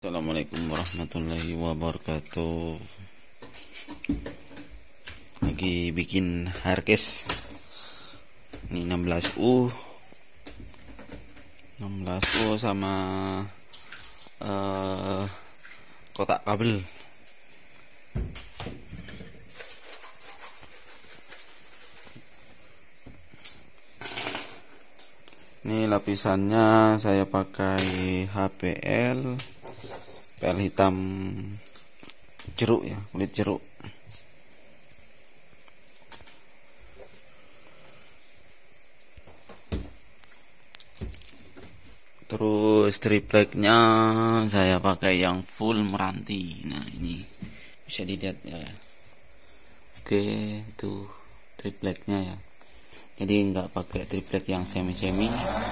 Assalamualaikum warahmatullahi wabarakatuh. Lagi bikin hardcase. Ini 16U sama kotak kabel. Ini lapisannya saya pakai HPL PL hitam jeruk ya, kulit jeruk. Terus tripleknya saya pakai yang full meranti. Nah, ini bisa dilihat ya. Oke, itu tripleknya ya. Jadi nggak pakai triplek yang semi-semi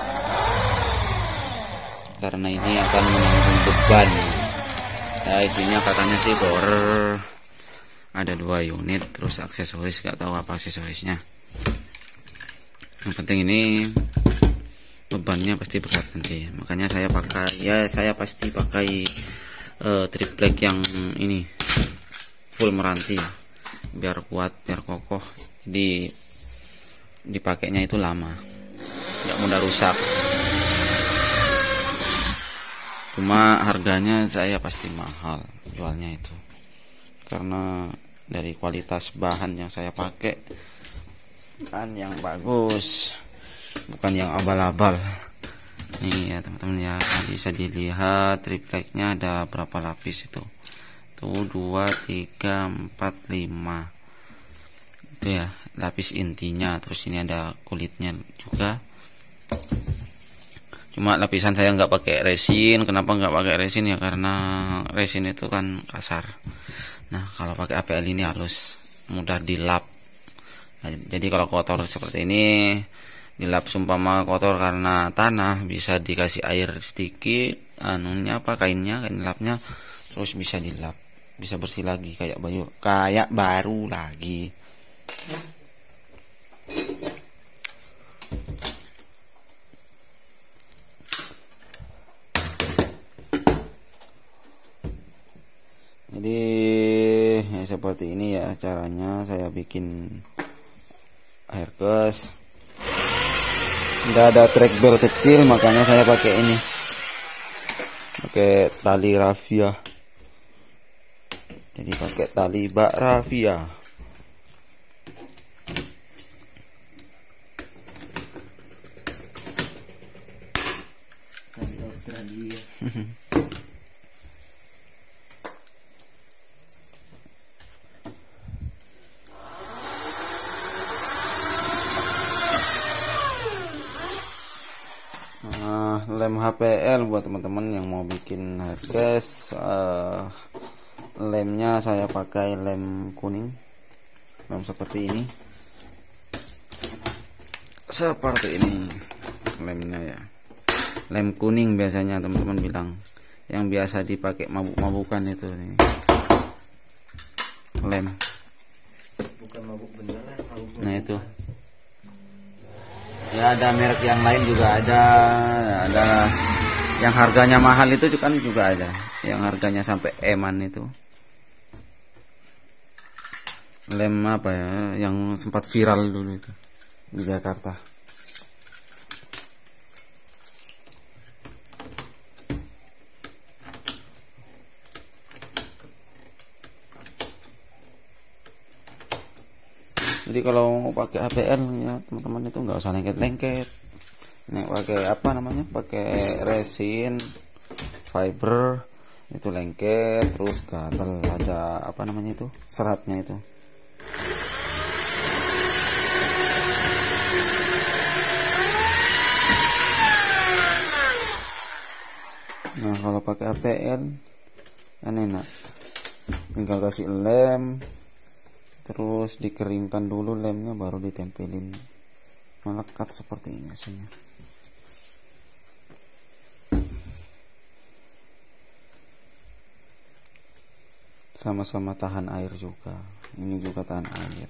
karena ini akan menanggung beban. Nah, isinya katanya sih borer, ada 2 unit, terus aksesoris, nggak tahu apa aksesorisnya. Yang penting ini bebannya pasti berat nanti, makanya saya pasti pakai triplek yang ini full meranti ya, biar kuat, biar kokoh. Jadi dipakainya itu lama, nggak mudah rusak. Cuma harganya saya pasti mahal jualnya itu, karena dari kualitas bahan yang saya pakai kan yang bagus, bukan yang abal-abal. Nih ya teman-teman ya, bisa dilihat tripleknya ada berapa lapis itu. Tuh 2, 3, 4, 5. Itu ya lapis intinya. Terus ini ada kulitnya juga. Cuma lapisan saya nggak pakai resin. Kenapa nggak pakai resin ya? Karena resin itu kan kasar. Nah, kalau pakai APL ini halus, mudah dilap. Nah, jadi kalau kotor seperti ini, dilap sumpama kotor karena tanah, bisa dikasih air sedikit, kain lapnya, terus bisa dilap, bisa bersih lagi kayak baru lagi. Jadi ya, seperti ini ya caranya saya bikin hardcase. Tidak ada track bel kecil, makanya saya pakai ini, pakai tali raffia. Jadi pakai tali bak raffia. Australia. Lem HPL buat teman-teman yang mau bikin hardcase. Lemnya saya pakai lem kuning, lem seperti ini, lemnya ya, lem kuning biasanya teman-teman bilang, yang biasa dipakai mabuk-mabukan itu nih. Lem bukan mabuk beneran, nah itu ya, ada merek yang lain juga ada yang harganya mahal itu kan juga ada, yang harganya sampai eman itu. Lem apa ya, yang sempat viral dulu itu di Jakarta. Jadi kalau mau pakai APL ya teman-teman itu nggak usah lengket-lengket. Nih pakai apa namanya? Pakai resin fiber itu lengket, terus gatel, ada apa namanya itu? Seratnya itu. Nah, kalau pakai APL kan enak. Tinggal kasih lem, terus dikeringkan dulu lemnya, baru ditempelin, melekat seperti ini hasilnya. Sama-sama tahan air juga, ini juga tahan air.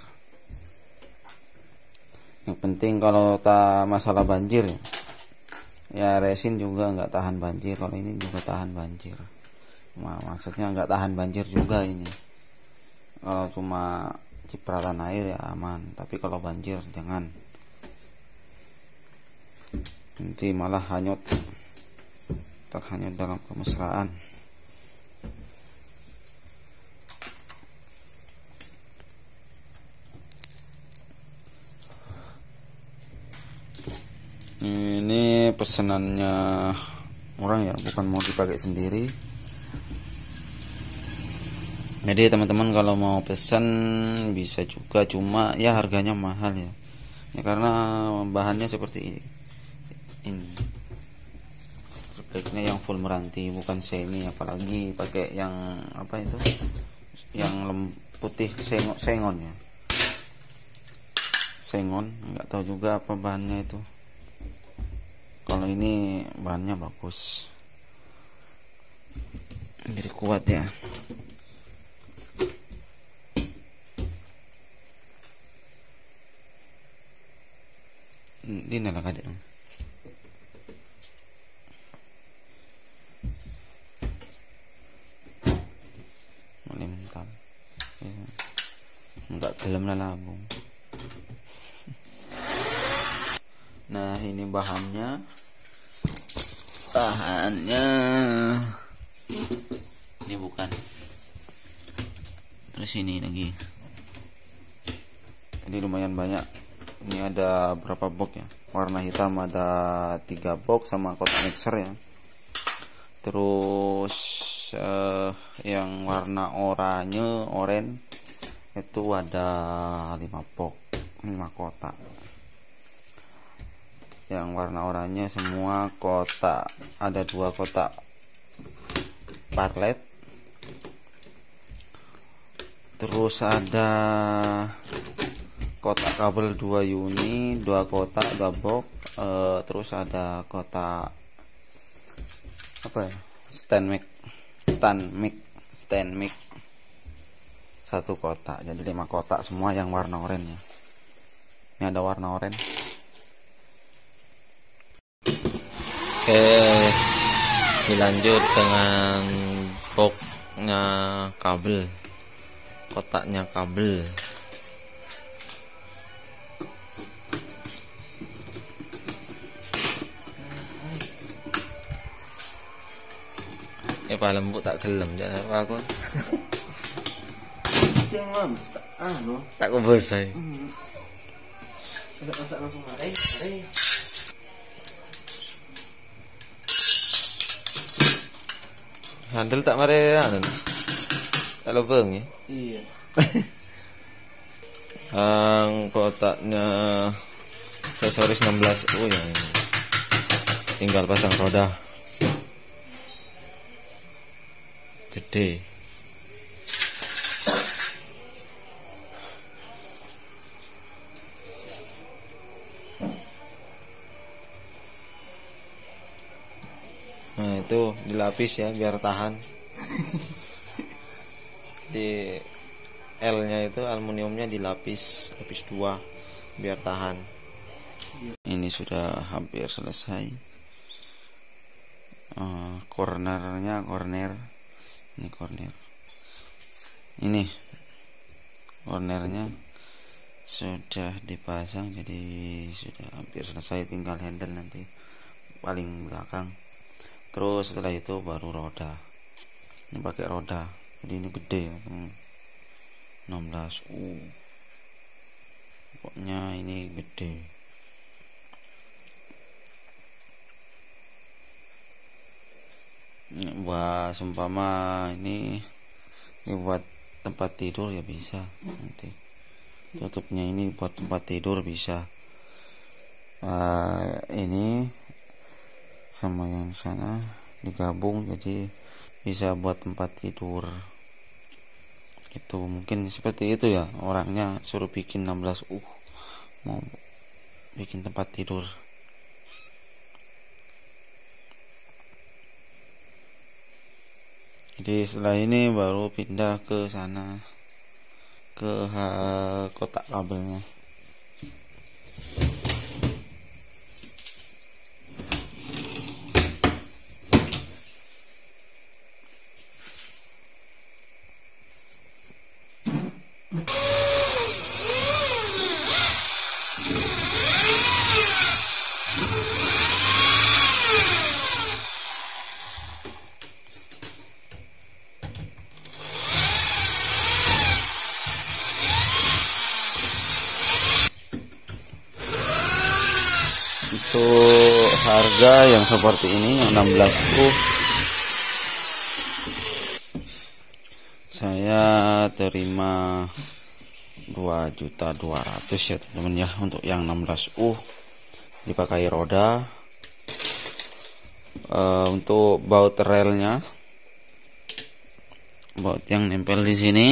Yang penting kalau masalah banjir ya resin juga nggak tahan banjir, kalau ini juga tahan banjir. Maksudnya nggak tahan banjir juga ini. Kalau cuma cipratan air ya aman, tapi kalau banjir jangan, nanti malah terhanyut dalam kemesraan. Ini pesanannya orang ya, bukan mau dipakai sendiri. Jadi teman-teman kalau mau pesan bisa juga, cuma ya harganya mahal ya. Ya karena bahannya seperti ini. Sebaiknya yang full meranti, bukan semi, apalagi pakai yang apa itu? Yang putih sengon ya. Sengon, nggak tahu juga apa bahannya itu. Kalau ini bahannya bagus, jadi kuat ya. Ini lah kadek dong. Mulai mental. Enggak gelem lah labung. Nah ini bahannya. Ini bukan. Terus ini lagi. Ini lumayan banyak. Ini ada berapa box ya? Warna hitam ada 3 box sama kotak mixer ya. Terus yang warna oranye itu ada 5 box, 5 kotak. Yang warna oranye semua kotak, ada 2 kotak parlet. Terus ada kotak kabel 2 unit, 2 kotak, 2 box. Terus ada kotak apa ya, stand mic 1 kotak, jadi 5 kotak semua yang warna oranye ya. Ini ada warna oranye. Oke, dilanjut dengan boxnya kabel, kotaknya kabel. Pak lembut tak gelem jangan aku. Jangan tak kebosai. Masak langsung mare. Handel tak mare anu. Tak lubang ya? Iya. Yang kotaknya aksesoris 16. Oh ya ini. Tinggal pasang roda. Gede. Nah itu dilapis ya biar tahan. Di L nya itu aluminiumnya dilapis, lapis 2 biar tahan. Ini sudah hampir selesai. Corner ini cornernya sudah dipasang, jadi sudah hampir selesai, tinggal handle nanti paling belakang. Terus setelah itu baru roda. Ini pakai roda, jadi ini gede ya, 16 pokoknya ini gede. Wah, seumpama ini buat tempat tidur ya bisa, nanti tutupnya ini buat tempat tidur bisa. Ini sama yang sana digabung jadi bisa buat tempat tidur. Itu mungkin seperti itu ya, orangnya suruh bikin 16 mau bikin tempat tidur. Jadi setelah ini baru pindah ke sana, ke kotak kabelnya. Untuk harga yang seperti ini yang 16U saya terima 2.200.000 ya teman-teman ya. Untuk yang 16U dipakai roda. Untuk baut relnya, baut yang nempel di sini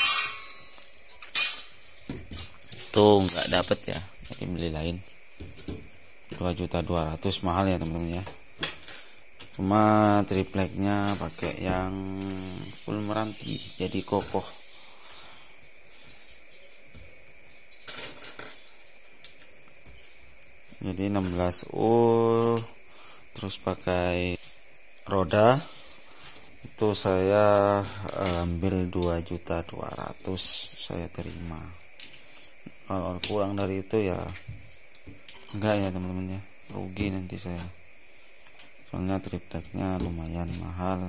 tuh nggak dapet ya, jadi beli lain. 2.200.000 mahal ya teman-teman ya. Cuma tripleknya pakai yang full meranti jadi kokoh. Jadi 16U terus pakai roda itu saya ambil 2.200.000 saya terima. Kalau kurang dari itu ya enggak ya teman-teman ya, rugi nanti saya, soalnya tripleknya lumayan mahal.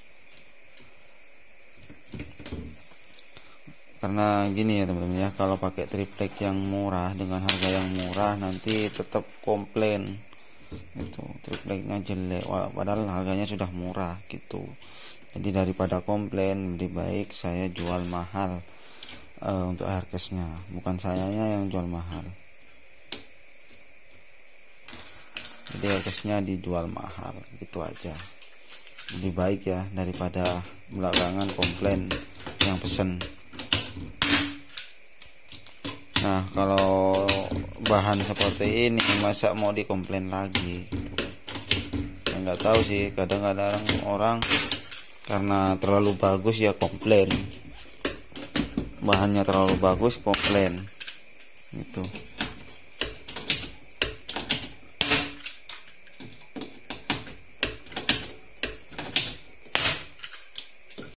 Karena gini ya teman-teman ya, kalau pakai triplek yang murah dengan harga yang murah nanti tetap komplain itu tripleknya jelek padahal harganya sudah murah gitu. Jadi daripada komplain lebih baik saya jual mahal. Untuk aircase-nya bukan sayanya yang jual mahal, jadi aircase-nya dijual mahal gitu aja, lebih baik ya daripada belakangan komplain yang pesen. Nah kalau bahan seperti ini masa mau dikomplain lagi gitu. Ya, nggak tahu sih, kadang-kadang orang karena terlalu bagus ya komplain, bahannya terlalu bagus komplain gitu.